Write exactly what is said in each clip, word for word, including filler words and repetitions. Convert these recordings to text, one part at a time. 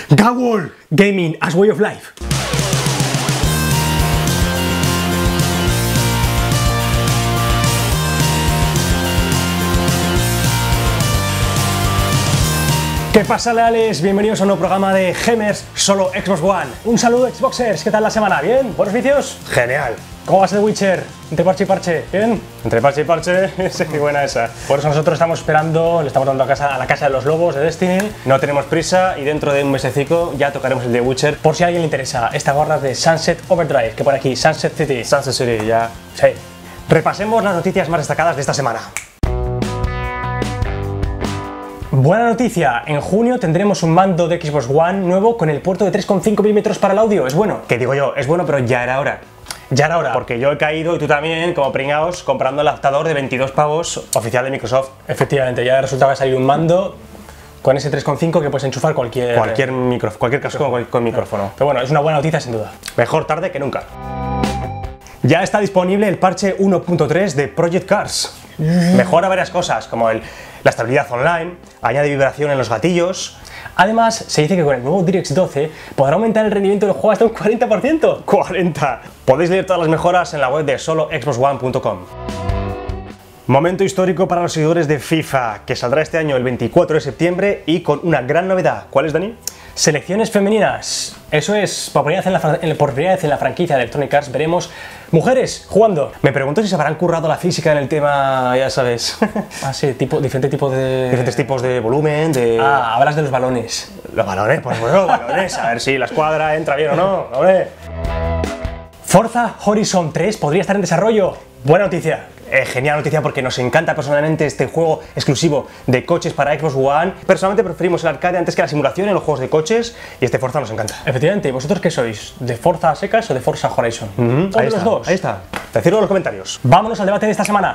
GAWOL Gaming as Way of Life. ¿Qué pasa, leales? Bienvenidos a un nuevo programa de Gamers Solo Xbox One. Un saludo, Xboxers, ¿qué tal la semana? ¿Bien? ¿Buenos vicios? Genial. ¿Cómo va The Witcher? ¿Entre parche y parche? ¿Bien? Entre parche y parche, sí, qué buena esa. Por eso nosotros estamos esperando, le estamos dando a, casa, a la casa de los lobos de Destiny. No tenemos prisa y dentro de un mesecico ya tocaremos el The Witcher. Por si a alguien le interesa, esta gorra de Sunset Overdrive, que pone aquí Sunset City. Sunset City, ya. Sí. Repasemos las noticias más destacadas de esta semana. Buena noticia, en junio tendremos un mando de Xbox One nuevo con el puerto de tres coma cinco milímetros para el audio. ¿Es bueno? ¿Qué digo yo? Es bueno, pero ya era hora. Ya era hora. Porque yo he caído, y tú también, como pringaos, comprando el adaptador de veintidós pavos oficial de Microsoft. Efectivamente, ya resulta que ha salido un mando con ese tres coma cinco que puedes enchufar cualquier... Cualquier, micro, cualquier casco con, con micrófono. Pero bueno, es una buena noticia sin duda. Mejor tarde que nunca. Ya está disponible el parche uno punto tres de Project Cars. Mejora varias cosas, como el, la estabilidad online, añade vibración en los gatillos. Además, se dice que con el nuevo DirectX doce podrá aumentar el rendimiento del juego hasta un cuarenta por ciento. ¡cuarenta! Podéis leer todas las mejoras en la web de solo xbox one punto com. Momento histórico para los seguidores de FIFA, que saldrá este año el veinticuatro de septiembre y con una gran novedad. ¿Cuál es, Dani? Selecciones femeninas. Eso es, por primera vez en la, en, por primera vez en la franquicia de Electronic Arts veremos mujeres jugando. Me pregunto si se habrán currado la física en el tema, ya sabes. Ah, sí, tipo, diferentes tipos de... Diferentes tipos de volumen, de... Ah, hablas de los balones. Los balones, pues bueno, los balones. A ver si la escuadra entra bien o no, hombre. Forza Horizon tres podría estar en desarrollo. Buena noticia. Eh, genial noticia porque nos encanta personalmente este juego exclusivo de coches para Xbox One. Personalmente preferimos el arcade antes que la simulación en los juegos de coches y este Forza nos encanta. Efectivamente, ¿y vosotros qué sois? ¿De Forza secas o de Forza Horizon? Mm-hmm. ¿O de los dos? Ahí está, decidlo en los comentarios. Vámonos al debate de esta semana.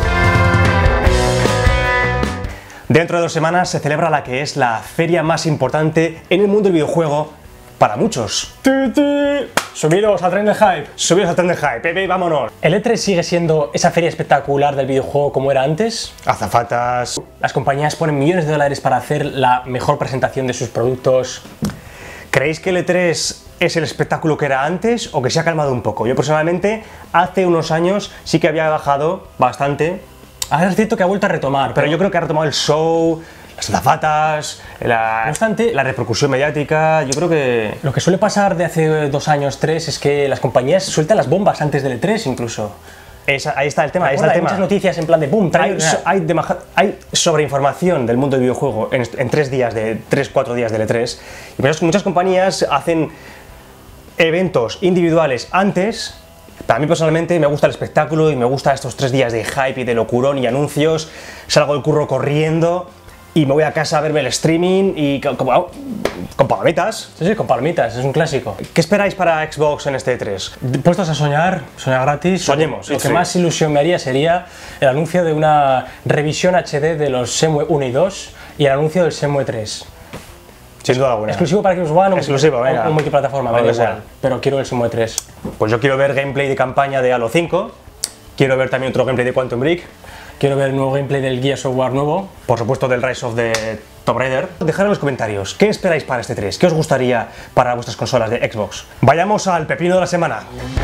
Dentro de dos semanas se celebra la que es la feria más importante en el mundo del videojuego para muchos. Subiros al tren del hype. Subiros al tren del hype, Pepe, vámonos. ¿El E tres sigue siendo esa feria espectacular del videojuego como era antes? Azafatas. Las compañías ponen millones de dólares para hacer la mejor presentación de sus productos. ¿Creéis que el E tres es el espectáculo que era antes o que se ha calmado un poco? Yo personalmente, hace unos años sí que había bajado bastante. Ahora es cierto que ha vuelto a retomar, pero yo creo que ha retomado el show, las azafatas, la, no obstante, la repercusión mediática. Yo creo que... Lo que suele pasar de hace dos años, tres, es que las compañías sueltan las bombas antes del E tres incluso. Esa, ahí está el tema, ahí está el tema. Hay muchas noticias en plan de boom, hay, hay, de, hay sobreinformación del mundo del videojuego en, en tres días, de tres, cuatro días del E tres. Y por eso muchas compañías hacen eventos individuales antes. Para mí personalmente me gusta el espectáculo y me gusta estos tres días de hype y de locurón y anuncios. Salgo del curro corriendo y me voy a casa a verme el streaming y con, con, con palomitas. Sí, sí, con palomitas, es un clásico. ¿Qué esperáis para Xbox en este E tres? Puestos a soñar, soñar gratis. Soñemos. Lo que sí. Más ilusión me haría sería el anuncio de una revisión H D de los Shenmue uno y dos y el anuncio del Shenmue tres. Sin duda alguna. Exclusivo para Xbox One, exclusivo, venga. O multiplataforma, me da igual. Pero quiero el Shenmue tres. Pues yo quiero ver gameplay de campaña de Halo cinco, quiero ver también otro gameplay de Quantum Break, quiero ver el nuevo gameplay del Gears of War nuevo, por supuesto del Rise of the Tomb Raider. Dejad en los comentarios, ¿qué esperáis para este tres? ¿Qué os gustaría para vuestras consolas de Xbox? Vayamos al pepino de la semana.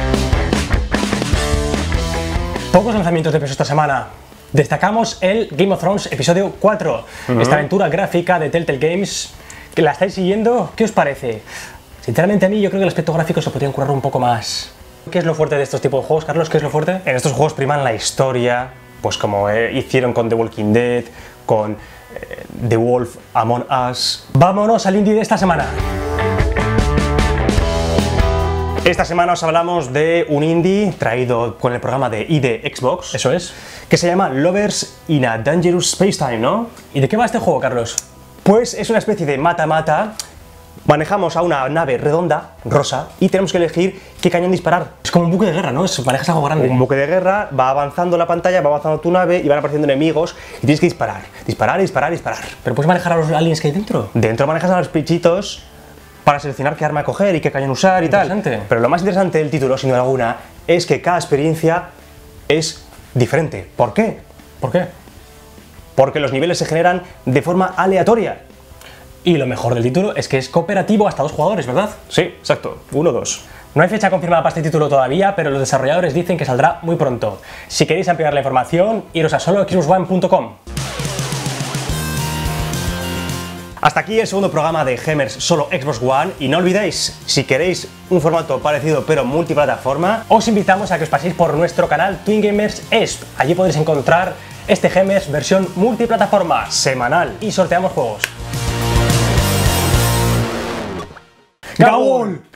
Pocos lanzamientos de peso esta semana. Destacamos el Game of Thrones episodio cuatro, uh-huh. Esta aventura gráfica de Telltale Games. ¿Que la estáis siguiendo? ¿Qué os parece? Sinceramente a mí yo creo que el aspecto gráfico se podrían curar un poco más. ¿Qué es lo fuerte de estos tipos de juegos, Carlos? ¿Qué es lo fuerte? En estos juegos priman la historia, pues como eh, hicieron con The Walking Dead, con eh, The Wolf Among Us. Vámonos al indie de esta semana. Esta semana os hablamos de un indie traído con el programa de I D Xbox. Eso es. Que se llama Lovers in a Dangerous Spacetime, ¿no? ¿Y de qué va este juego, Carlos? Pues es una especie de mata-mata. Manejamos a una nave redonda, rosa, y tenemos que elegir qué cañón disparar. Es como un buque de guerra, ¿no? Es, manejas algo grande. Un buque de guerra, va avanzando la pantalla, va avanzando tu nave y van apareciendo enemigos y tienes que disparar. Disparar, disparar, disparar. ¿Pero puedes manejar a los aliens que hay dentro? Dentro manejas a los bichitos para seleccionar qué arma coger y qué cañón usar y tal. Pero lo más interesante del título, sin duda alguna, es que cada experiencia es diferente. ¿Por qué? ¿Por qué? Porque los niveles se generan de forma aleatoria. Y lo mejor del título es que es cooperativo hasta dos jugadores, ¿verdad? Sí, exacto, uno dos. No hay fecha confirmada para este título todavía, pero los desarrolladores dicen que saldrá muy pronto. Si queréis ampliar la información, iros a solo xbox one punto com. Hasta aquí el segundo programa de Gamers Solo Xbox One y no olvidéis, si queréis un formato parecido pero multiplataforma, os invitamos a que os paséis por nuestro canal Twin Gamers E S P. Allí podréis encontrar este Gamers versión multiplataforma semanal y sorteamos juegos. ¡Gaul!